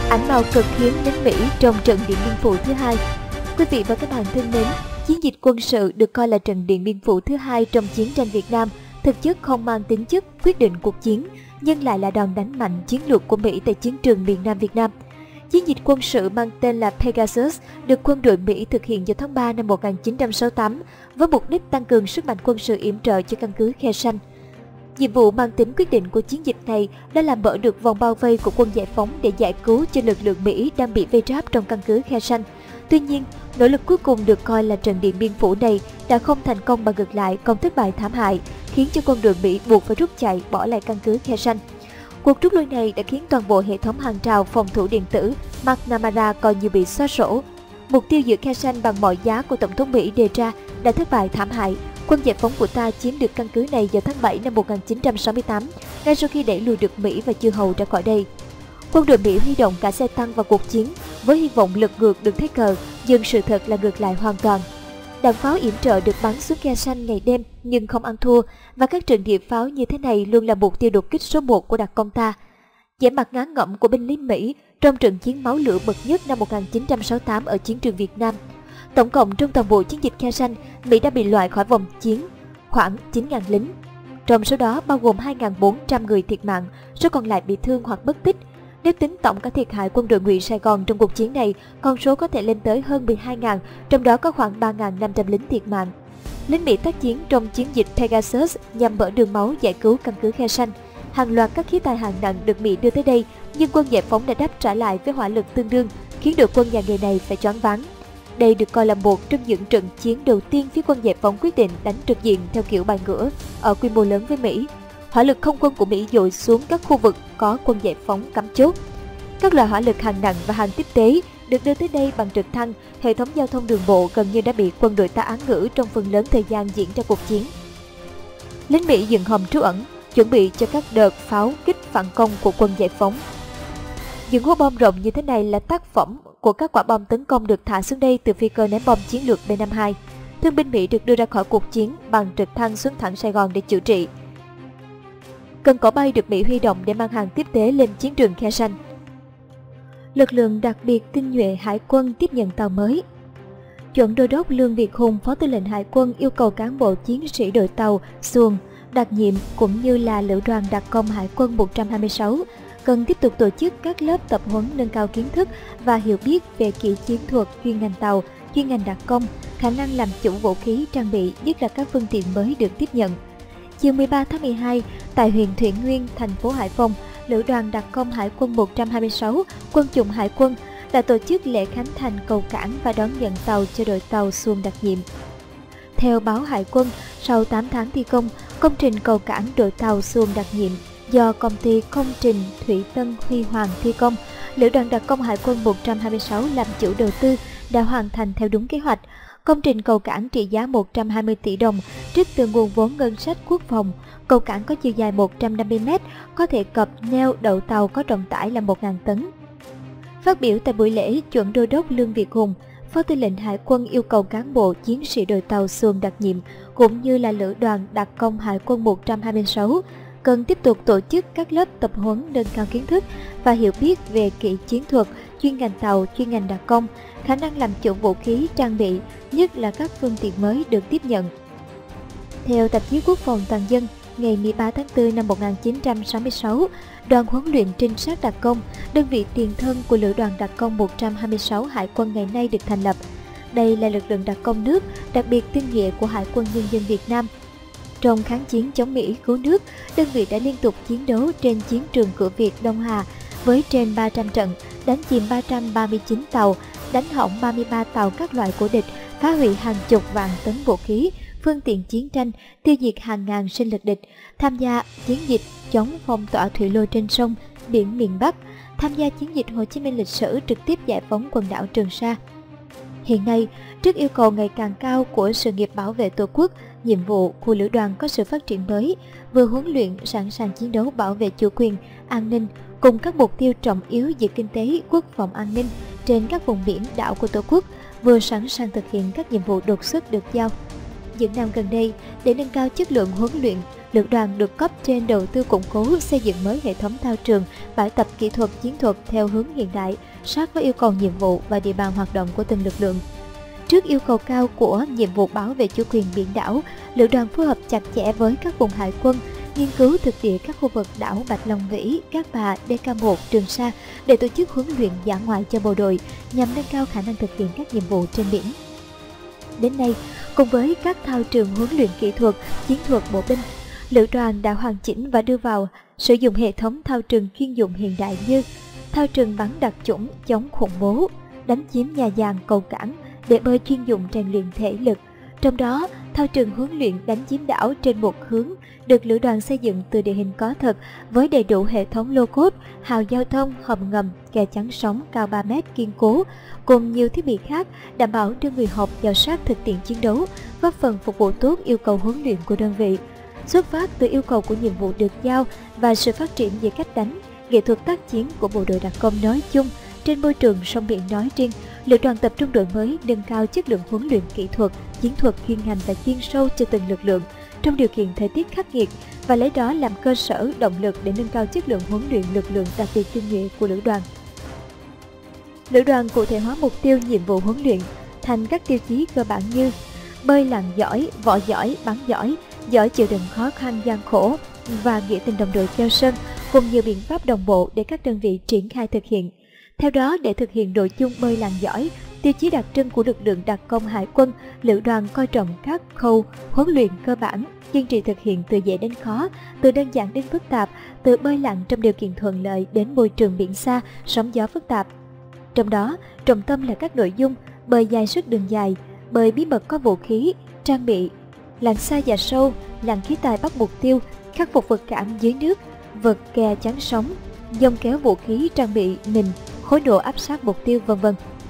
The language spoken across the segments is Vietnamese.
Ảnh màu cực hiếm lính Mỹ trong trận Điện Biên Phủ thứ hai. Quý vị và các bạn thân mến, chiến dịch quân sự được coi là trận Điện Biên Phủ thứ hai trong chiến tranh Việt Nam, thực chất không mang tính chất quyết định cuộc chiến, nhưng lại là đòn đánh mạnh chiến lược của Mỹ tại chiến trường miền Nam Việt Nam. Chiến dịch quân sự mang tên là Pegasus được quân đội Mỹ thực hiện vào tháng 3 năm 1968 với mục đích tăng cường sức mạnh quân sự yểm trợ cho căn cứ Khe Sanh. Nhiệm vụ mang tính quyết định của chiến dịch này đã làm mở được vòng bao vây của quân giải phóng để giải cứu cho lực lượng Mỹ đang bị vây ráp trong căn cứ Khe Sanh. Tuy nhiên, nỗ lực cuối cùng được coi là trận Điện Biên Phủ này đã không thành công mà ngược lại còn thất bại thảm hại, khiến cho quân đội Mỹ buộc phải rút chạy bỏ lại căn cứ Khe Sanh. Cuộc rút lui này đã khiến toàn bộ hệ thống hàng rào phòng thủ điện tử McNamara coi như bị xóa sổ. Mục tiêu giữ Khe Sanh bằng mọi giá của Tổng thống Mỹ đề ra đã thất bại thảm hại. Quân giải phóng của ta chiếm được căn cứ này vào tháng 7 năm 1968, ngay sau khi đẩy lùi được Mỹ và chư hầu ra khỏi đây. Quân đội Mỹ huy động cả xe tăng vào cuộc chiến với hy vọng lật ngược được thế cờ, nhưng sự thật là ngược lại hoàn toàn. Đạn pháo yểm trợ được bắn xuống Khe Sanh ngày đêm nhưng không ăn thua, và các trận địa pháo như thế này luôn là mục tiêu đột kích số 1 của đặc công ta. Vẻ mặt ngán ngẩm của binh lính Mỹ trong trận chiến máu lửa bậc nhất năm 1968 ở chiến trường Việt Nam. Tổng cộng trong toàn bộ chiến dịch Khe Sanh, Mỹ đã bị loại khỏi vòng chiến khoảng 9.000 lính. Trong số đó bao gồm 2.400 người thiệt mạng, số còn lại bị thương hoặc mất tích. Nếu tính tổng cả thiệt hại quân đội Ngụy Sài Gòn trong cuộc chiến này, con số có thể lên tới hơn 12.000, trong đó có khoảng 3.500 lính thiệt mạng. Lính Mỹ tác chiến trong chiến dịch Pegasus nhằm mở đường máu giải cứu căn cứ Khe Sanh. Hàng loạt các khí tài hạng nặng được Mỹ đưa tới đây, nhưng quân giải phóng đã đáp trả lại với hỏa lực tương đương, khiến đội quân nhà nghề này phải choáng váng. Đây được coi là một trong những trận chiến đầu tiên phía quân giải phóng quyết định đánh trực diện theo kiểu bài ngửa ở quy mô lớn với Mỹ. Hỏa lực không quân của Mỹ dội xuống các khu vực có quân giải phóng cắm chốt. Các loại hỏa lực hạng nặng và hàng tiếp tế được đưa tới đây bằng trực thăng, hệ thống giao thông đường bộ gần như đã bị quân đội ta án ngữ trong phần lớn thời gian diễn ra cuộc chiến. Lính Mỹ dựng hầm trú ẩn, chuẩn bị cho các đợt pháo kích phản công của quân giải phóng. Những hố bom rộng như thế này là tác phẩm của các quả bom tấn công được thả xuống đây từ phi cơ ném bom chiến lược B-52. Thương binh Mỹ được đưa ra khỏi cuộc chiến bằng trực thăng xuống thẳng Sài Gòn để chữa trị. Cần cỏ bay được Mỹ huy động để mang hàng tiếp tế lên chiến trường Khe Sanh. Lực lượng đặc biệt tinh nhuệ Hải quân tiếp nhận tàu mới. Chuẩn Đô đốc Lương Việt Hùng, Phó Tư lệnh Hải quân yêu cầu cán bộ chiến sĩ đội tàu, xuồng, đặc nhiệm cũng như là lữ đoàn đặc công Hải quân 126 cần tiếp tục tổ chức các lớp tập huấn nâng cao kiến thức và hiểu biết về kỹ chiến thuật chuyên ngành tàu, chuyên ngành đặc công, khả năng làm chủ vũ khí trang bị, nhất là các phương tiện mới được tiếp nhận. Chiều 13 tháng 12, tại huyện Thủy Nguyên, thành phố Hải Phòng, lữ đoàn đặc công Hải quân 126, quân chủng Hải quân đã tổ chức lễ khánh thành cầu cảng và đón nhận tàu cho đội tàu xuồng đặc nhiệm. Theo báo Hải quân, sau 8 tháng thi công, công trình cầu cảng đội tàu xuồng đặc nhiệm do công ty công trình Thủy Tân Huy Hoàng thi công, lữ đoàn đặc công Hải quân 126 làm chủ đầu tư đã hoàn thành theo đúng kế hoạch. Công trình cầu cảng trị giá 120 tỷ đồng, trích từ nguồn vốn ngân sách quốc phòng. Cầu cảng có chiều dài 150 m, có thể cập neo đậu tàu có trọng tải là 1.000 tấn. Phát biểu tại buổi lễ, Chuẩn Đô đốc Lương Việt Hùng, Phó Tư lệnh Hải quân yêu cầu cán bộ chiến sĩ đội tàu xuồng đặc nhiệm cũng như là lữ đoàn đặc công Hải quân 126 cần tiếp tục tổ chức các lớp tập huấn nâng cao kiến thức và hiểu biết về kỹ chiến thuật, chuyên ngành tàu, chuyên ngành đặc công, khả năng làm chủ vũ khí trang bị, nhất là các phương tiện mới được tiếp nhận. Theo tạp chí Quốc phòng Toàn dân, ngày 13 tháng 4 năm 1966, đoàn huấn luyện trinh sát đặc công, đơn vị tiền thân của lữ đoàn đặc công 126 Hải quân ngày nay được thành lập. Đây là lực lượng đặc công nước đặc biệt tinh nhuệ của Hải quân Nhân dân Việt Nam. Trong kháng chiến chống Mỹ cứu nước, đơn vị đã liên tục chiến đấu trên chiến trường cửa Việt Đông Hà với trên 300 trận, đánh chìm 339 tàu, đánh hỏng 33 tàu các loại của địch, phá hủy hàng chục vạn tấn vũ khí, phương tiện chiến tranh, tiêu diệt hàng ngàn sinh lực địch, tham gia chiến dịch chống phong tỏa thủy lôi trên sông, biển miền Bắc, tham gia chiến dịch Hồ Chí Minh lịch sử trực tiếp giải phóng quần đảo Trường Sa. Hiện nay, trước yêu cầu ngày càng cao của sự nghiệp bảo vệ Tổ quốc, nhiệm vụ của lữ đoàn có sự phát triển mới, vừa huấn luyện sẵn sàng chiến đấu bảo vệ chủ quyền, an ninh cùng các mục tiêu trọng yếu về kinh tế, quốc phòng an ninh trên các vùng biển đảo của Tổ quốc, vừa sẵn sàng thực hiện các nhiệm vụ đột xuất được giao. Những năm gần đây, để nâng cao chất lượng huấn luyện, lữ đoàn được cấp trên đầu tư củng cố xây dựng mới hệ thống thao trường, bãi tập kỹ thuật chiến thuật theo hướng hiện đại, sát với yêu cầu nhiệm vụ và địa bàn hoạt động của từng lực lượng. Trước yêu cầu cao của nhiệm vụ bảo vệ chủ quyền biển đảo, lữ đoàn phối hợp chặt chẽ với các vùng hải quân, nghiên cứu thực địa các khu vực đảo Bạch Long Vĩ, Cát Bà, DK1, Trường Sa để tổ chức huấn luyện dã ngoại cho bộ đội nhằm nâng cao khả năng thực hiện các nhiệm vụ trên biển. Đến nay, cùng với các thao trường huấn luyện kỹ thuật, chiến thuật bộ binh, lữ đoàn đã hoàn chỉnh và đưa vào sử dụng hệ thống thao trường chuyên dụng hiện đại như thao trường bắn đặc chủng chống khủng bố, đánh chiếm nhà giàn cầu cảng, để bơi chuyên dụng rèn luyện thể lực. Trong đó, thao trường huấn luyện đánh chiếm đảo trên một hướng được lữ đoàn xây dựng từ địa hình có thật với đầy đủ hệ thống lô cốt, hào giao thông, hầm ngầm, kè chắn sóng cao 3 mét kiên cố, cùng nhiều thiết bị khác đảm bảo đưa người học vào sát thực tiễn chiến đấu, góp phần phục vụ tốt yêu cầu huấn luyện của đơn vị. Xuất phát từ yêu cầu của nhiệm vụ được giao và sự phát triển về cách đánh, nghệ thuật tác chiến của bộ đội đặc công nói chung trên môi trường sông biển nói riêng, lữ đoàn tập trung đổi mới, nâng cao chất lượng huấn luyện kỹ thuật, chiến thuật chuyên ngành và chuyên sâu cho từng lực lượng trong điều kiện thời tiết khắc nghiệt và lấy đó làm cơ sở động lực để nâng cao chất lượng huấn luyện lực lượng đặc biệt tinh nhuệ của lữ đoàn. Lữ đoàn cụ thể hóa mục tiêu nhiệm vụ huấn luyện thành các tiêu chí cơ bản như bơi lặn giỏi, võ giỏi, bắn giỏi, giỏi chịu đựng khó khăn gian khổ và nghĩa tình đồng đội keo sơn, cùng nhiều biện pháp đồng bộ để các đơn vị triển khai thực hiện. Theo đó, để thực hiện nội dung bơi lặn giỏi, tiêu chí đặc trưng của lực lượng đặc công hải quân, lữ đoàn coi trọng các khâu huấn luyện cơ bản, kiên trì thực hiện từ dễ đến khó, từ đơn giản đến phức tạp, từ bơi lặn trong điều kiện thuận lợi đến môi trường biển xa, sóng gió phức tạp. Trong đó, trọng tâm là các nội dung bơi dài suốt đường dài, bơi bí mật có vũ khí, trang bị, lặn xa và sâu, lặn khí tài bắt mục tiêu, khắc phục vật cản dưới nước, vượt kè chắn sóng, dông kéo vũ khí trang bị mìn, khối độ áp sát mục tiêu, v.v.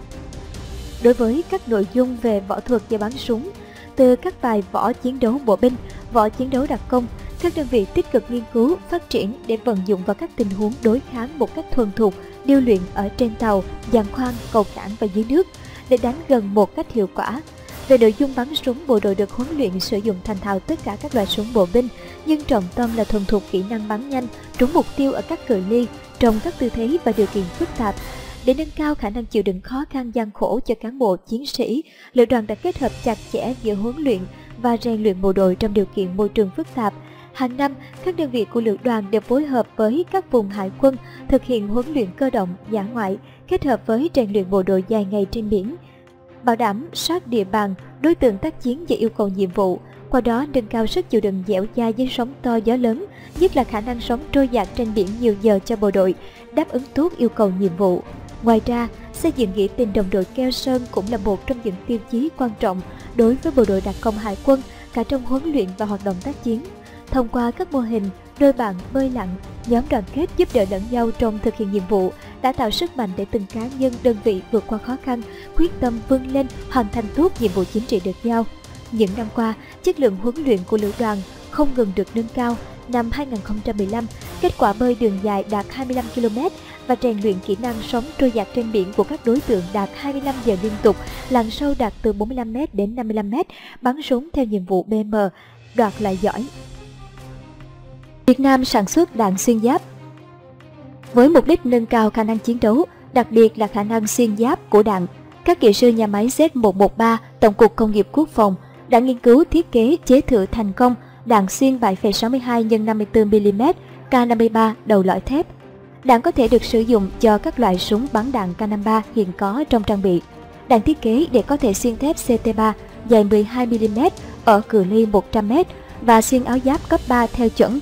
Đối với các nội dung về võ thuật và bắn súng, từ các bài võ chiến đấu bộ binh, võ chiến đấu đặc công, các đơn vị tích cực nghiên cứu, phát triển để vận dụng vào các tình huống đối kháng một cách thuần thục, điêu luyện ở trên tàu, giàn khoan, cầu cảng và dưới nước để đánh gần một cách hiệu quả. Về nội dung bắn súng, bộ đội được huấn luyện sử dụng thành thạo tất cả các loại súng bộ binh, nhưng trọng tâm là thuần thục kỹ năng bắn nhanh, trúng mục tiêu ở các cự ly, trong các tư thế và điều kiện phức tạp. Để nâng cao khả năng chịu đựng khó khăn gian khổ cho cán bộ chiến sĩ, lữ đoàn đã kết hợp chặt chẽ giữa huấn luyện và rèn luyện bộ đội trong điều kiện môi trường phức tạp. Hàng năm, các đơn vị của lữ đoàn đều phối hợp với các vùng hải quân thực hiện huấn luyện cơ động, dã ngoại, kết hợp với rèn luyện bộ đội dài ngày trên biển, bảo đảm sát địa bàn, đối tượng tác chiến và yêu cầu nhiệm vụ, qua đó nâng cao sức chịu đựng dẻo dai với sóng to gió lớn, nhất là khả năng sống trôi dạt trên biển nhiều giờ cho bộ đội, đáp ứng tốt yêu cầu nhiệm vụ. Ngoài ra, xây dựng nghĩa tình đồng đội keo sơn cũng là một trong những tiêu chí quan trọng đối với bộ đội đặc công hải quân cả trong huấn luyện và hoạt động tác chiến. Thông qua các mô hình đôi bạn bơi lặn, nhóm đoàn kết giúp đỡ lẫn nhau trong thực hiện nhiệm vụ đã tạo sức mạnh để từng cá nhân, đơn vị vượt qua khó khăn, quyết tâm vươn lên, hoàn thành tốt nhiệm vụ chính trị được giao. Những năm qua, chất lượng huấn luyện của lữ đoàn không ngừng được nâng cao. Năm 2015, kết quả bơi đường dài đạt 25 km và rèn luyện kỹ năng sống trôi dạt trên biển của các đối tượng đạt 25 giờ liên tục, lặn sâu đạt từ 45 m đến 55 m, bắn súng theo nhiệm vụ BM, đoạt lại giỏi. Việt Nam sản xuất đạn xuyên giáp. Với mục đích nâng cao khả năng chiến đấu, đặc biệt là khả năng xuyên giáp của đạn, các kỹ sư nhà máy Z113, Tổng cục Công nghiệp Quốc phòng đã nghiên cứu thiết kế chế thử thành công đạn xuyên 7,62 x 54 mm K53 đầu lõi thép. Đạn có thể được sử dụng cho các loại súng bắn đạn K53 hiện có trong trang bị. Đạn thiết kế để có thể xuyên thép CT3 dài 12 mm ở cự ly 100 m và xuyên áo giáp cấp 3 theo chuẩn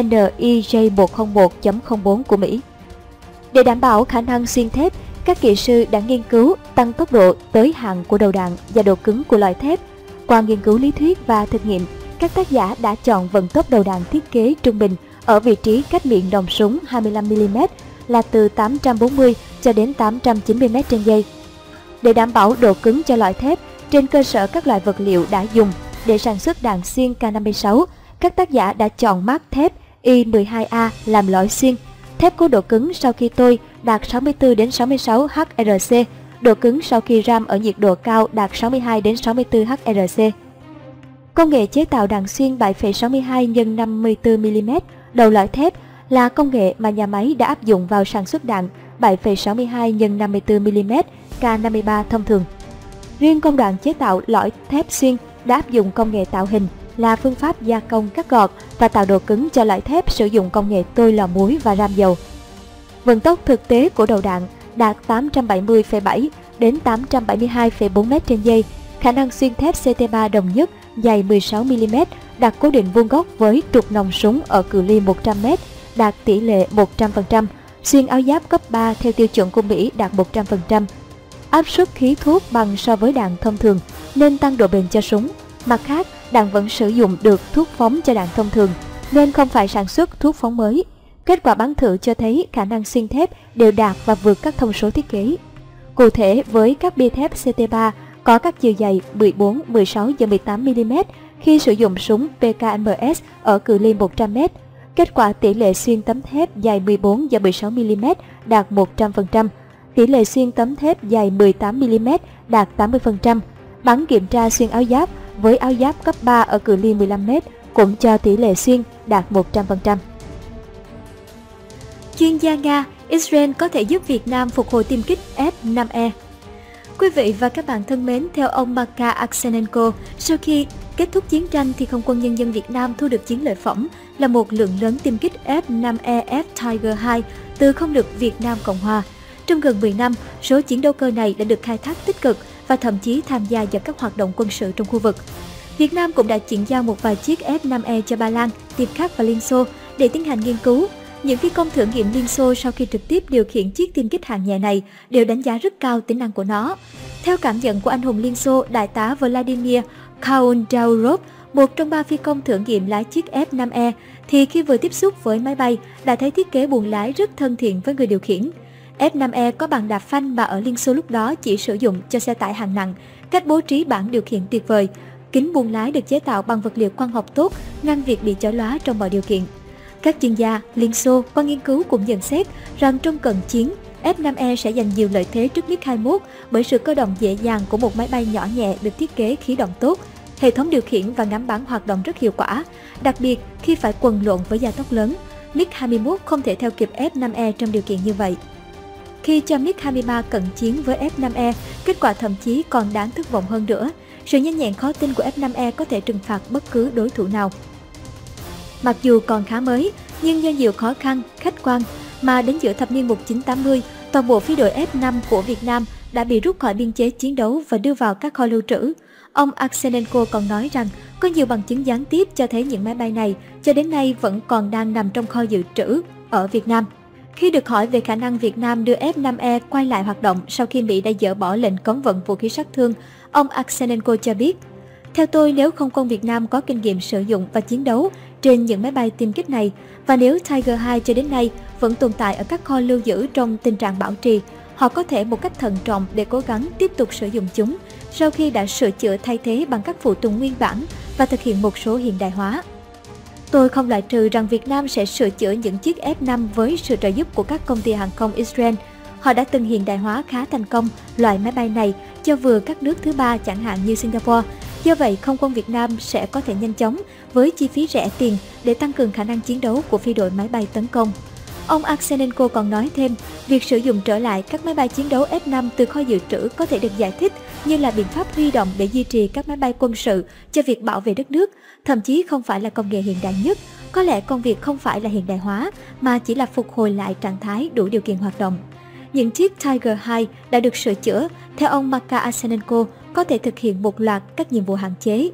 NEJ101.04 của Mỹ. Để đảm bảo khả năng xuyên thép, các kỹ sư đã nghiên cứu tăng tốc độ tới hạn của đầu đạn và độ cứng của loại thép. Qua nghiên cứu lý thuyết và thực nghiệm, các tác giả đã chọn vận tốc đầu đạn thiết kế trung bình ở vị trí cách miệng nòng súng 25 mm là từ 840 cho đến 890 m trên giây. Để đảm bảo độ cứng cho loại thép, trên cơ sở các loại vật liệu đã dùng để sản xuất đạn xuyên K56, các tác giả đã chọn mác thép I12A làm lõi xuyên. Thép có độ cứng sau khi tôi đạt 64 đến 66 HRC, độ cứng sau khi ram ở nhiệt độ cao đạt 62 đến 64 HRC. Công nghệ chế tạo đạn xuyên 7,62 x 54mm đầu lõi thép là công nghệ mà nhà máy đã áp dụng vào sản xuất đạn 7,62 x 54mm K53 thông thường. Riêng công đoạn chế tạo lõi thép xuyên đã áp dụng công nghệ tạo hình, là phương pháp gia công cắt gọt và tạo độ cứng cho lõi thép sử dụng công nghệ tôi lò muối và ram dầu. Vận tốc thực tế của đầu đạn đạt 870,7 đến 872,4 m trên giây, khả năng xuyên thép CT3 đồng nhất dày 16mm đạt cố định vuông góc với trục nòng súng ở cự ly 100m đạt tỷ lệ 100%, xuyên áo giáp cấp 3 theo tiêu chuẩn của Mỹ đạt 100%. Áp suất khí thuốc bằng so với đạn thông thường nên tăng độ bền cho súng. Mặt khác, đạn vẫn sử dụng được thuốc phóng cho đạn thông thường nên không phải sản xuất thuốc phóng mới. Kết quả bắn thử cho thấy khả năng xuyên thép đều đạt và vượt các thông số thiết kế. Cụ thể, với các bi thép CT3 có các chiều dày 14, 16 và 18mm khi sử dụng súng PKMS ở cự ly 100m, kết quả tỷ lệ xuyên tấm thép dài 14 và 16mm đạt 100%, tỷ lệ xuyên tấm thép dài 18mm đạt 80%. Bắn kiểm tra xuyên áo giáp với áo giáp cấp 3 ở cự ly 15m cũng cho tỷ lệ xuyên đạt 100%. Chuyên gia Nga, Israel có thể giúp Việt Nam phục hồi tiêm kích F-5E. Quý vị và các bạn thân mến, theo ông Makar Aksenenko, sau khi kết thúc chiến tranh thì Không quân Nhân dân Việt Nam thu được chiến lợi phẩm là một lượng lớn tiêm kích F-5E Tiger II từ không lực Việt Nam Cộng Hòa. Trong gần 10 năm, số chiến đấu cơ này đã được khai thác tích cực và thậm chí tham gia vào các hoạt động quân sự trong khu vực. Việt Nam cũng đã chuyển giao một vài chiếc F-5E cho Ba Lan, Tiệp Khắc và Liên Xô để tiến hành nghiên cứu. Những phi công thử nghiệm Liên Xô sau khi trực tiếp điều khiển chiếc tiêm kích hạng nhẹ này đều đánh giá rất cao tính năng của nó. Theo cảm nhận của anh hùng Liên Xô, đại tá Vladimir Kaundaurov, một trong 3 phi công thử nghiệm lái chiếc F-5E, thì khi vừa tiếp xúc với máy bay đã thấy thiết kế buồng lái rất thân thiện với người điều khiển. F-5E có bàn đạp phanh mà ở Liên Xô lúc đó chỉ sử dụng cho xe tải hạng nặng, cách bố trí bảng điều khiển tuyệt vời. Kính buồng lái được chế tạo bằng vật liệu quang học tốt, ngăn việc bị chói lóa trong mọi điều kiện. Các chuyên gia Liên Xô qua nghiên cứu cũng nhận xét rằng trong cận chiến, F-5E sẽ giành nhiều lợi thế trước MiG-21 bởi sự cơ động dễ dàng của một máy bay nhỏ nhẹ được thiết kế khí động tốt. Hệ thống điều khiển và ngắm bắn hoạt động rất hiệu quả, đặc biệt khi phải quần lộn với gia tốc lớn. MiG-21 không thể theo kịp F-5E trong điều kiện như vậy. Khi cho MiG-23 cận chiến với F-5E, kết quả thậm chí còn đáng thất vọng hơn nữa. Sự nhanh nhẹn khó tin của F-5E có thể trừng phạt bất cứ đối thủ nào. Mặc dù còn khá mới, nhưng do nhiều khó khăn, khách quan mà đến giữa thập niên 1980, toàn bộ phi đội F-5 của Việt Nam đã bị rút khỏi biên chế chiến đấu và đưa vào các kho lưu trữ. Ông Aksenenko còn nói rằng có nhiều bằng chứng gián tiếp cho thấy những máy bay này cho đến nay vẫn còn đang nằm trong kho dự trữ ở Việt Nam. Khi được hỏi về khả năng Việt Nam đưa F-5E quay lại hoạt động sau khi Mỹ đã dỡ bỏ lệnh cấm vận vũ khí sát thương, ông Aksenenko cho biết, theo tôi, nếu không quân Việt Nam có kinh nghiệm sử dụng và chiến đấu trên những máy bay tiêm kích này, và nếu Tiger II cho đến nay vẫn tồn tại ở các kho lưu giữ trong tình trạng bảo trì, họ có thể một cách thận trọng để cố gắng tiếp tục sử dụng chúng sau khi đã sửa chữa thay thế bằng các phụ tùng nguyên bản và thực hiện một số hiện đại hóa. Tôi không loại trừ rằng Việt Nam sẽ sửa chữa những chiếc F-5 với sự trợ giúp của các công ty hàng không Israel. Họ đã từng hiện đại hóa khá thành công loại máy bay này cho vừa các nước thứ ba chẳng hạn như Singapore. Do vậy, không quân Việt Nam sẽ có thể nhanh chóng với chi phí rẻ tiền để tăng cường khả năng chiến đấu của phi đội máy bay tấn công. Ông Aksenenko còn nói thêm, việc sử dụng trở lại các máy bay chiến đấu F-5 từ kho dự trữ có thể được giải thích như là biện pháp huy động để duy trì các máy bay quân sự cho việc bảo vệ đất nước, thậm chí không phải là công nghệ hiện đại nhất. Có lẽ công việc không phải là hiện đại hóa, mà chỉ là phục hồi lại trạng thái đủ điều kiện hoạt động. Những chiếc Tiger II đã được sửa chữa, theo ông Makar Aksenenko, có thể thực hiện một loạt các nhiệm vụ hạn chế.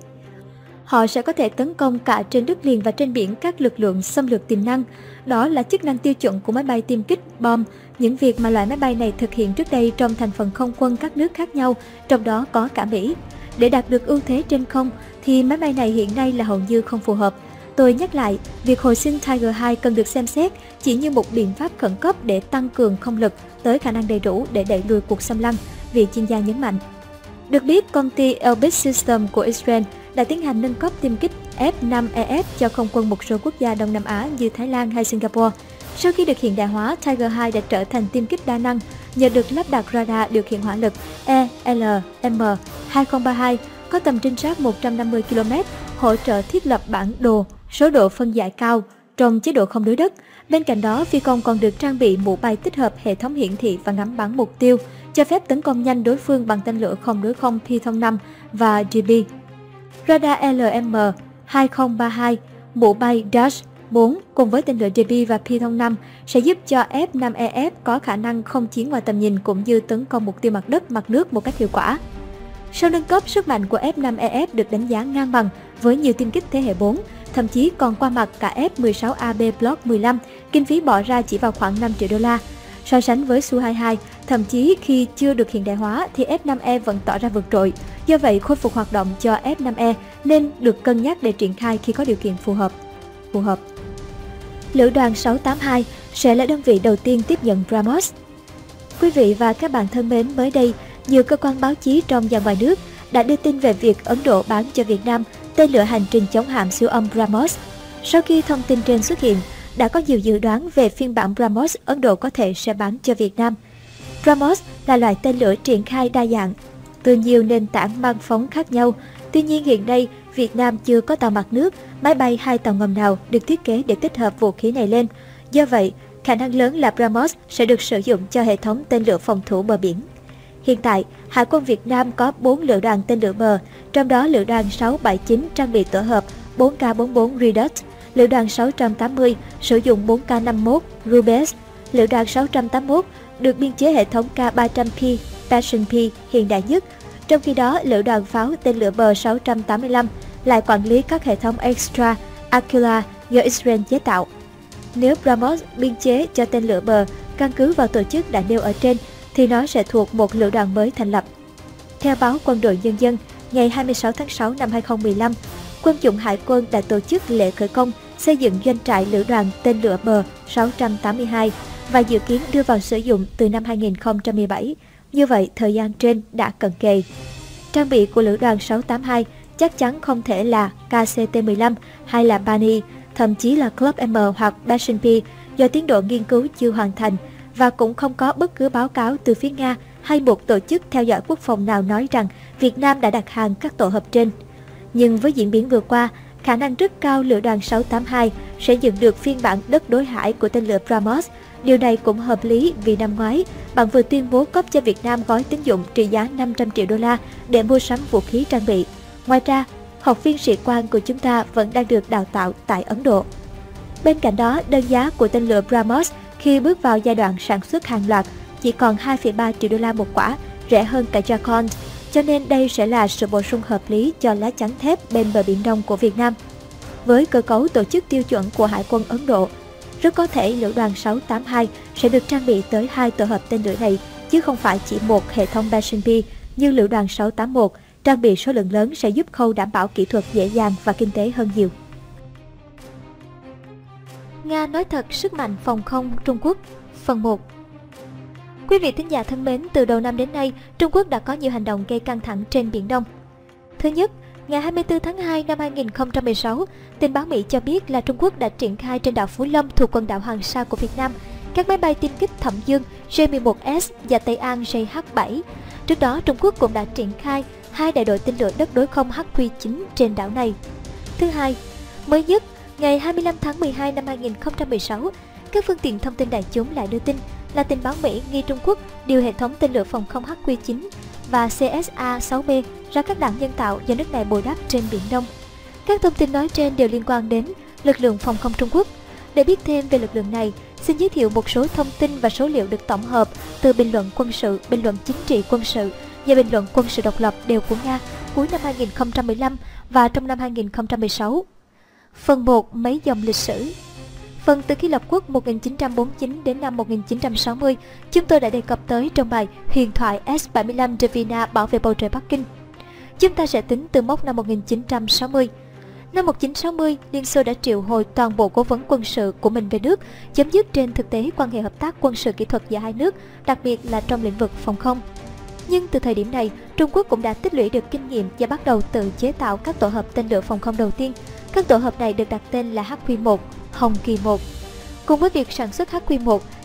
Họ sẽ có thể tấn công cả trên đất liền và trên biển các lực lượng xâm lược tiềm năng. Đó là chức năng tiêu chuẩn của máy bay tiêm kích bom, những việc mà loại máy bay này thực hiện trước đây trong thành phần không quân các nước khác nhau, trong đó có cả Mỹ. Để đạt được ưu thế trên không thì máy bay này hiện nay là hầu như không phù hợp. Tôi nhắc lại, việc hồi sinh Tiger II cần được xem xét chỉ như một biện pháp khẩn cấp để tăng cường không lực tới khả năng đầy đủ để đẩy lùi cuộc xâm lăng, vị chuyên gia nhấn mạnh. Được biết, công ty Elbit Systems của Israel đã tiến hành nâng cấp tiêm kích F-5EF cho không quân một số quốc gia Đông Nam Á như Thái Lan hay Singapore. Sau khi được hiện đại hóa, Tiger II đã trở thành tiêm kích đa năng nhờ được lắp đặt radar điều khiển hỏa lực ELM2032 có tầm trinh sát 150 km, hỗ trợ thiết lập bản đồ, số độ phân giải cao trong chế độ không đối đất. Bên cạnh đó, phi công còn được trang bị mũ bay tích hợp hệ thống hiển thị và ngắm bắn mục tiêu, cho phép tấn công nhanh đối phương bằng tên lửa không đối không Python-5 và DB. Radar LM-2032, mũ bay Dash 4 cùng với tên lửa DB và Python-5 sẽ giúp cho F-5EF có khả năng không chiến ngoài tầm nhìn cũng như tấn công mục tiêu mặt đất, mặt nước một cách hiệu quả. Sau nâng cấp, sức mạnh của F-5EF được đánh giá ngang bằng với nhiều tiêm kích thế hệ 4, thậm chí còn qua mặt cả F-16AB Block 15, kinh phí bỏ ra chỉ vào khoảng 5 triệu đô la. So sánh với Su-22, thậm chí khi chưa được hiện đại hóa thì F-5E vẫn tỏ ra vượt trội. Do vậy, khôi phục hoạt động cho F-5E nên được cân nhắc để triển khai khi có điều kiện phù hợp. Lữ đoàn 682 sẽ là đơn vị đầu tiên tiếp nhận BrahMos. Quý vị và các bạn thân mến, mới đây, nhiều cơ quan báo chí trong và ngoài nước đã đưa tin về việc Ấn Độ bán cho Việt Nam tên lửa hành trình chống hạm siêu âm BrahMos. Sau khi thông tin trên xuất hiện, đã có nhiều dự đoán về phiên bản BrahMos Ấn Độ có thể sẽ bán cho Việt Nam. BrahMos là loại tên lửa triển khai đa dạng, từ nhiều nền tảng mang phóng khác nhau. Tuy nhiên hiện nay, Việt Nam chưa có tàu mặt nước, máy bay hay tàu ngầm nào được thiết kế để tích hợp vũ khí này lên. Do vậy, khả năng lớn là BrahMos sẽ được sử dụng cho hệ thống tên lửa phòng thủ bờ biển. Hiện tại, Hải quân Việt Nam có 4 lữ đoàn tên lửa bờ, trong đó lữ đoàn 679 trang bị tổ hợp 4K44 Redut, lữ đoàn 680 sử dụng 4K51 Rubes, lữ đoàn 681 được biên chế hệ thống K300P Passion P hiện đại nhất. Trong khi đó, lữ đoàn pháo tên lửa bờ 685 lại quản lý các hệ thống Extra Aquila do Israel chế tạo. Nếu BrahMos biên chế cho tên lửa bờ căn cứ vào tổ chức đã nêu ở trên, thì nó sẽ thuộc một lữ đoàn mới thành lập. Theo báo Quân đội Nhân dân, ngày 26 tháng 6 năm 2015, Quân chủng Hải quân đã tổ chức lễ khởi công xây dựng doanh trại lữ đoàn tên lửa bờ 682 và dự kiến đưa vào sử dụng từ năm 2017. Như vậy, thời gian trên đã cận kề. Trang bị của lữ đoàn 682 chắc chắn không thể là KCT-15 hay là Bani, thậm chí là Club M hoặc Passion P do tiến độ nghiên cứu chưa hoàn thành, và cũng không có bất cứ báo cáo từ phía Nga hay một tổ chức theo dõi quốc phòng nào nói rằng Việt Nam đã đặt hàng các tổ hợp trên. Nhưng với diễn biến vừa qua, khả năng rất cao lữ đoàn 682 sẽ dựng được phiên bản đất đối hải của tên lửa BrahMos. Điều này cũng hợp lý vì năm ngoái, bạn vừa tuyên bố cấp cho Việt Nam gói tín dụng trị giá 500 triệu đô la để mua sắm vũ khí trang bị. Ngoài ra, học viên sĩ quan của chúng ta vẫn đang được đào tạo tại Ấn Độ. Bên cạnh đó, đơn giá của tên lửa BrahMos khi bước vào giai đoạn sản xuất hàng loạt chỉ còn 2,3 triệu đô la một quả, rẻ hơn cả Jacon, cho nên đây sẽ là sự bổ sung hợp lý cho lá chắn thép bên bờ Biển Đông của Việt Nam. Với cơ cấu tổ chức tiêu chuẩn của Hải quân Ấn Độ, rất có thể lữ đoàn 682 sẽ được trang bị tới 2 tổ hợp tên lửa này, chứ không phải chỉ một hệ thống Passion P như lữ đoàn 681. Trang bị số lượng lớn sẽ giúp khâu đảm bảo kỹ thuật dễ dàng và kinh tế hơn nhiều. Nga nói thật sức mạnh phòng không Trung Quốc. Phần 1. Quý vị thính giả thân mến, từ đầu năm đến nay, Trung Quốc đã có nhiều hành động gây căng thẳng trên Biển Đông. Thứ nhất, ngày 24 tháng 2 năm 2016, tình báo Mỹ cho biết là Trung Quốc đã triển khai trên đảo Phú Lâm thuộc quần đảo Hoàng Sa của Việt Nam các máy bay tiêm kích Thẩm Dương J-11S và Tây An JH-7. Trước đó, Trung Quốc cũng đã triển khai 2 đại đội tên lửa đất đối không HQ-9 trên đảo này. Thứ hai, mới nhất, ngày 25 tháng 12 năm 2016, các phương tiện thông tin đại chúng lại đưa tin là tình báo Mỹ nghi Trung Quốc điều hệ thống tên lửa phòng không HQ-9 và CSA-6B ra các đảo nhân tạo do nước này bồi đắp trên Biển Đông. Các thông tin nói trên đều liên quan đến lực lượng phòng không Trung Quốc. Để biết thêm về lực lượng này, xin giới thiệu một số thông tin và số liệu được tổng hợp từ bình luận quân sự, bình luận chính trị quân sự và bình luận quân sự độc lập đều của Nga cuối năm 2015 và trong năm 2016. Phần 1. Mấy dòng lịch sử. Phần từ khi lập quốc 1949 đến năm 1960, chúng tôi đã đề cập tới trong bài Huyền thoại S-75 Davina bảo vệ bầu trời Bắc Kinh. Chúng ta sẽ tính từ mốc năm 1960. Năm 1960, Liên Xô đã triệu hồi toàn bộ cố vấn quân sự của mình về nước, chấm dứt trên thực tế quan hệ hợp tác quân sự kỹ thuật giữa hai nước, đặc biệt là trong lĩnh vực phòng không. Nhưng từ thời điểm này, Trung Quốc cũng đã tích lũy được kinh nghiệm và bắt đầu tự chế tạo các tổ hợp tên lửa phòng không đầu tiên. Các tổ hợp này được đặt tên là HQ-1, Hồng Kỳ 1. Cùng với việc sản xuất HQ-1,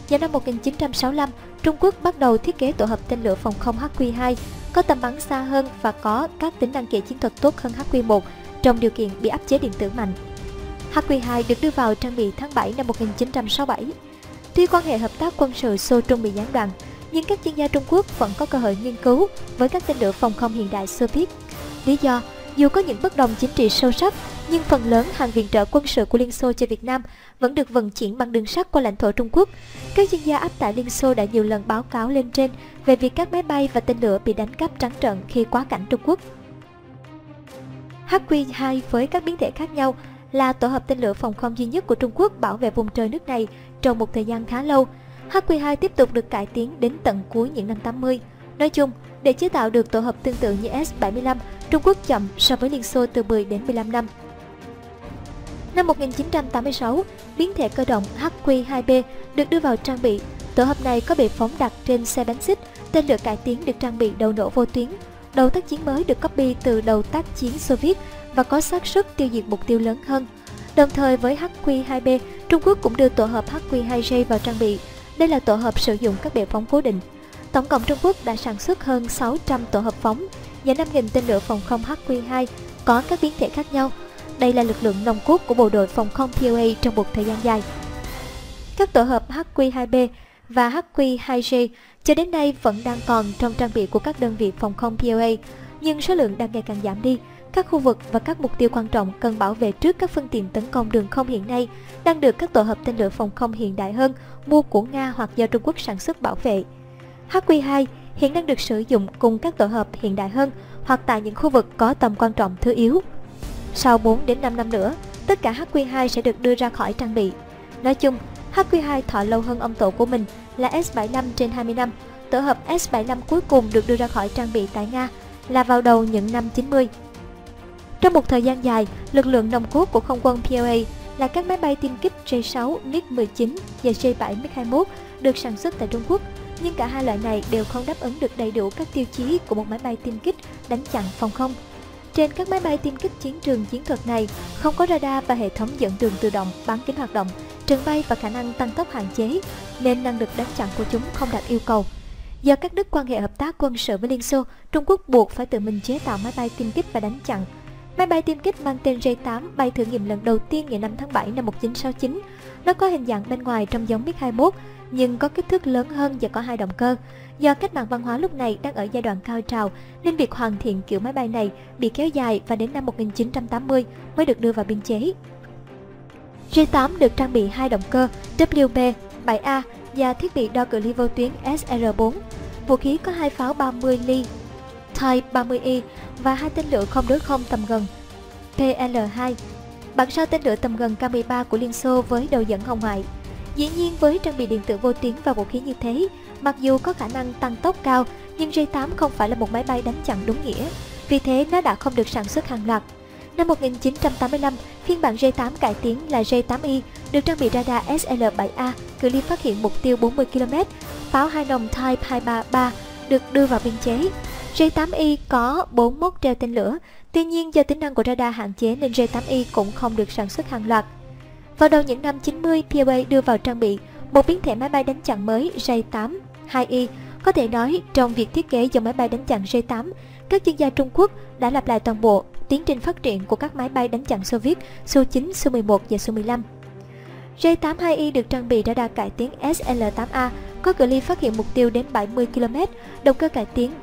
Vào năm 1965, Trung Quốc bắt đầu thiết kế tổ hợp tên lửa phòng không HQ-2 có tầm bắn xa hơn và có các tính năng kỹ chiến thuật tốt hơn HQ-1 trong điều kiện bị áp chế điện tử mạnh. HQ-2 được đưa vào trang bị tháng 7 năm 1967. Tuy quan hệ hợp tác quân sự Xô-Trung bị gián đoạn, nhưng các chuyên gia Trung Quốc vẫn có cơ hội nghiên cứu với các tên lửa phòng không hiện đại Xô Viết. Lý do, dù có những bất đồng chính trị sâu sắc, nhưng phần lớn hàng viện trợ quân sự của Liên Xô cho Việt Nam vẫn được vận chuyển bằng đường sắt qua lãnh thổ Trung Quốc. Các chuyên gia áp tải Liên Xô đã nhiều lần báo cáo lên trên về việc các máy bay và tên lửa bị đánh cắp trắng trợn khi quá cảnh Trung Quốc. HQ-2 với các biến thể khác nhau là tổ hợp tên lửa phòng không duy nhất của Trung Quốc bảo vệ vùng trời nước này trong một thời gian khá lâu. HQ-2 tiếp tục được cải tiến đến tận cuối những năm 80. Nói chung, để chế tạo được tổ hợp tương tự như S-75, Trung Quốc chậm so với Liên Xô từ 10 đến 15 năm. Năm 1986, biến thể cơ động HQ-2B được đưa vào trang bị. Tổ hợp này có bệ phóng đặt trên xe bánh xích, tên lửa cải tiến được trang bị đầu nổ vô tuyến. Đầu tác chiến mới được copy từ đầu tác chiến Xô Viết và có xác suất tiêu diệt mục tiêu lớn hơn. Đồng thời với HQ-2B, Trung Quốc cũng đưa tổ hợp HQ-2J vào trang bị. Đây là tổ hợp sử dụng các bệ phóng cố định. Tổng cộng Trung Quốc đã sản xuất hơn 600 tổ hợp phóng và 5.000 tên lửa phòng không HQ-2 có các biến thể khác nhau. Đây là lực lượng nòng cốt của bộ đội phòng không PLA trong một thời gian dài. Các tổ hợp HQ-2B và HQ-2J cho đến nay vẫn đang còn trong trang bị của các đơn vị phòng không PLA, nhưng số lượng đang ngày càng giảm đi. Các khu vực và các mục tiêu quan trọng cần bảo vệ trước các phương tiện tấn công đường không hiện nay đang được các tổ hợp tên lửa phòng không hiện đại hơn mua của Nga hoặc do Trung Quốc sản xuất bảo vệ. HQ-2 hiện đang được sử dụng cùng các tổ hợp hiện đại hơn hoặc tại những khu vực có tầm quan trọng thứ yếu. Sau 4 đến 5 năm nữa, tất cả HQ-2 sẽ được đưa ra khỏi trang bị. Nói chung, HQ-2 thọ lâu hơn ông tổ của mình là S-75 trên 20 năm. Tổ hợp S-75 cuối cùng được đưa ra khỏi trang bị tại Nga là vào đầu những năm 90. Trong một thời gian dài, lực lượng nòng cốt của không quân PLA là các máy bay tiêm kích J-6 MiG-19 và J-7 MiG-21 được sản xuất tại Trung Quốc, nhưng cả hai loại này đều không đáp ứng được đầy đủ các tiêu chí của một máy bay tiêm kích đánh chặn phòng không. Trên các máy bay tiêm kích chiến trường chiến thuật này không có radar và hệ thống dẫn đường tự động bán kính hoạt động, trường bay và khả năng tăng tốc hạn chế, nên năng lực đánh chặn của chúng không đạt yêu cầu. Do cắt đứt quan hệ hợp tác quân sự với Liên Xô, Trung Quốc buộc phải tự mình chế tạo máy bay tiêm kích và đánh chặn. Máy bay tiêm kích mang tên J-8 bay thử nghiệm lần đầu tiên ngày 5 tháng 7 năm 1969. Nó có hình dạng bên ngoài trông giống MiG-21 nhưng có kích thước lớn hơn và có 2 động cơ. Do cách mạng văn hóa lúc này đang ở giai đoạn cao trào nên việc hoàn thiện kiểu máy bay này bị kéo dài và đến năm 1980 mới được đưa vào biên chế. J-8 được trang bị 2 động cơ WB-7A và thiết bị đo cự ly vô tuyến SR-4. Vũ khí có 2 pháo 30 ly Type 30Y và 2 tên lửa không đối không tầm gần PL-2. Bản sao tên lửa tầm gần K-13 của Liên Xô với đầu dẫn hồng ngoại. Dĩ nhiên với trang bị điện tử vô tuyến và vũ khí như thế, mặc dù có khả năng tăng tốc cao, nhưng J-8 không phải là một máy bay đánh chặn đúng nghĩa, vì thế nó đã không được sản xuất hàng loạt. Năm 1985, phiên bản J-8 cải tiến là J-8Y được trang bị radar SL-7A, cự ly phát hiện mục tiêu 40 km, pháo 2 nòng Type 233 được đưa vào biên chế. J-8Y có 4 mốc treo tên lửa, tuy nhiên do tính năng của radar hạn chế nên J-8Y cũng không được sản xuất hàng loạt. Vào đầu những năm 90, PLA đưa vào trang bị một biến thể máy bay đánh chặn mới J-8 2Y. Có thể nói, trong việc thiết kế dòng máy bay đánh chặn J-8, các chuyên gia Trung Quốc đã lặp lại toàn bộ tiến trình phát triển của các máy bay đánh chặn Xô Viết Su-9, Su-11 và Su-15. J-8 2Y được trang bị radar cải tiến SL-8A, có cự ly phát hiện mục tiêu đến 70 km, động cơ cải tiến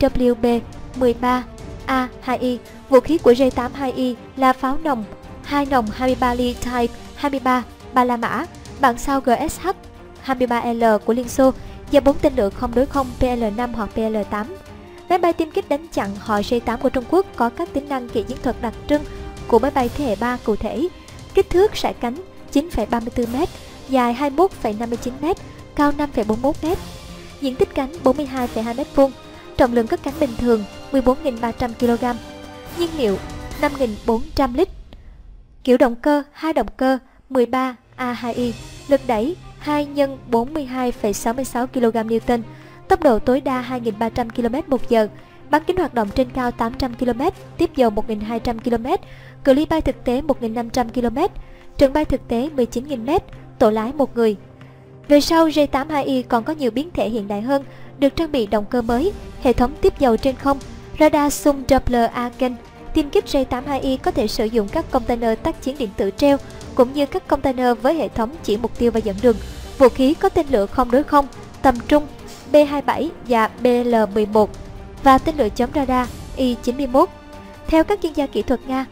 WB-13A2Y. Vũ khí của J-8 2Y là pháo nòng 2 nòng 23 ly Type 23 3 La Mã, bản sao GSH-23L của Liên Xô và 4 tên lửa không đối không PL-5 hoặc PL-8. Máy bay tiêm kích đánh chặn họ J-8 của Trung Quốc có các tính năng kỹ chiến thuật đặc trưng của máy bay thế hệ 3 cụ thể: kích thước sải cánh 9,34m, dài 21,59m, cao 5,41m, diện tích cánh 42,2m2, trọng lượng cất cánh bình thường 14.300 kg, nhiên liệu 5.400 lít, kiểu động cơ 2 động cơ 13A2Y, lực đẩy 2 x 42,66 kN, tốc độ tối đa 2.300 km/h, bán kính hoạt động trên cao 800 km, tiếp dầu 1.200 km, cự ly bay thực tế 1.500 km, trường bay thực tế 19.000m, tổ lái 1 người. Về sau, J-82E còn có nhiều biến thể hiện đại hơn, được trang bị động cơ mới, hệ thống tiếp dầu trên không, radar xung Doppler Aken. Tiêm kích J-82E có thể sử dụng các container tác chiến điện tử treo, cũng như các container với hệ thống chỉ mục tiêu và dẫn đường. Vũ khí có tên lửa không đối không, tầm trung B-27 và BL-11 và tên lửa chống radar I-91. Theo các chuyên gia kỹ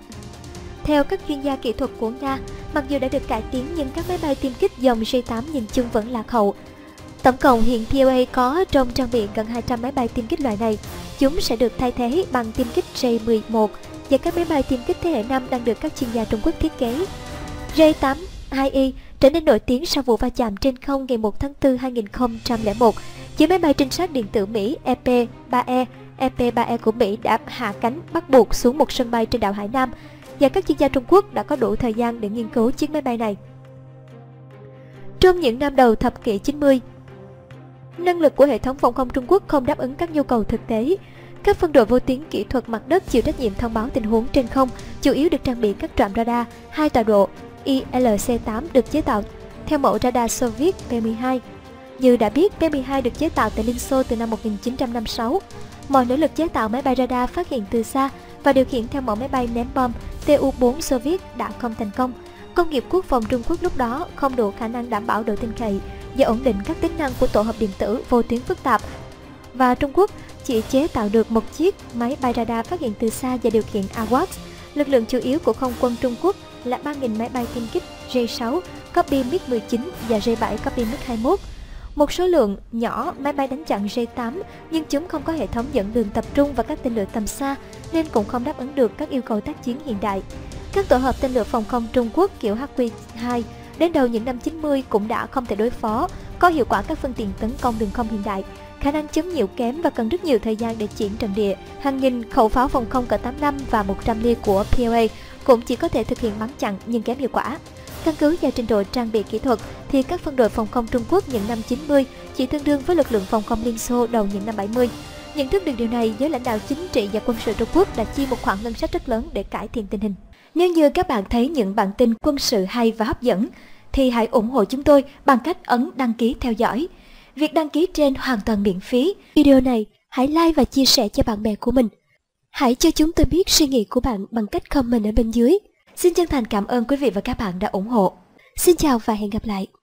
thuật của Nga, mặc dù đã được cải tiến nhưng các máy bay tiêm kích dòng J-8 nhìn chung vẫn lạc hậu. Tổng cộng hiện PLA có trong trang bị gần 200 máy bay tiêm kích loại này. Chúng sẽ được thay thế bằng tiêm kích J-11 và các máy bay tiêm kích thế hệ 5 đang được các chuyên gia Trung Quốc thiết kế. J-82E trở nên nổi tiếng sau vụ va chạm trên không ngày 1 tháng 4 2001 giữa máy bay trinh sát điện tử Mỹ EP-3E. EP-3E của Mỹ đã hạ cánh bắt buộc xuống một sân bay trên đảo Hải Nam, và các chuyên gia Trung Quốc đã có đủ thời gian để nghiên cứu chiếc máy bay này. Trong những năm đầu thập kỷ 90, năng lực của hệ thống phòng không Trung Quốc không đáp ứng các nhu cầu thực tế. Các phân đội vô tuyến kỹ thuật mặt đất chịu trách nhiệm thông báo tình huống trên không, chủ yếu được trang bị các trạm radar 2 tọa độ ILC-8 được chế tạo theo mẫu radar Xô Viết P-12. Như đã biết, P-12 được chế tạo tại Liên Xô từ năm 1956. Mọi nỗ lực chế tạo máy bay radar phát hiện từ xa và điều khiển theo mẫu máy bay ném bom Tu-4 Xô Viết đã không thành công. Công nghiệp quốc phòng Trung Quốc lúc đó không đủ khả năng đảm bảo độ tin cậy và ổn định các tính năng của tổ hợp điện tử vô tuyến phức tạp. Và Trung Quốc chỉ chế tạo được một chiếc máy bay radar phát hiện từ xa và điều khiển AWACS. Lực lượng chủ yếu của không quân Trung Quốc là 3.000 máy bay tiêm kích J-6 copy MiG-19 và J-7 copy MiG-21. Một số lượng nhỏ máy bay đánh chặn J-8, nhưng chúng không có hệ thống dẫn đường tập trung và các tên lửa tầm xa nên cũng không đáp ứng được các yêu cầu tác chiến hiện đại. Các tổ hợp tên lửa phòng không Trung Quốc kiểu HQ-2 đến đầu những năm 90 cũng đã không thể đối phó có hiệu quả các phương tiện tấn công đường không hiện đại. Khả năng chống nhiễu kém và cần rất nhiều thời gian để triển trận địa. Hàng nghìn khẩu pháo phòng không cỡ 85 và 100 ly của PLA cũng chỉ có thể thực hiện bắn chặn nhưng kém hiệu quả. Căn cứ vào trình độ trang bị kỹ thuật thì các phân đội phòng không Trung Quốc những năm 90 chỉ tương đương với lực lượng phòng không Liên Xô đầu những năm 70. Nhận thức được điều này, giới lãnh đạo chính trị và quân sự Trung Quốc đã chi một khoản ngân sách rất lớn để cải thiện tình hình. Nếu như các bạn thấy những bản tin quân sự hay và hấp dẫn thì hãy ủng hộ chúng tôi bằng cách ấn đăng ký theo dõi. Việc đăng ký trên hoàn toàn miễn phí. Video này hãy like và chia sẻ cho bạn bè của mình. Hãy cho chúng tôi biết suy nghĩ của bạn bằng cách comment ở bên dưới. Xin chân thành cảm ơn quý vị và các bạn đã ủng hộ. Xin chào và hẹn gặp lại.